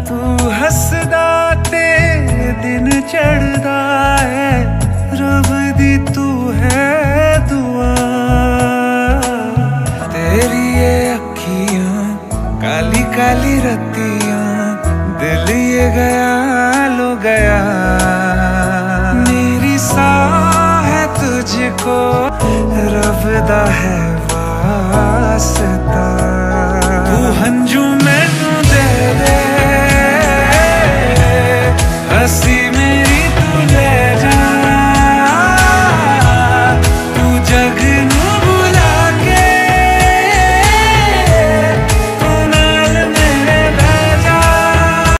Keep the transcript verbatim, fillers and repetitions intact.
तू हसदा ते दिन चढ़दा है, रब दी तू है दुआ। तेरी ये अखियां काली काली रतियां, दिल ये गया लो गया। मेरी साह है तुझको, रब दा है वास्ता। तू हंजू मैनू दे दे, हसी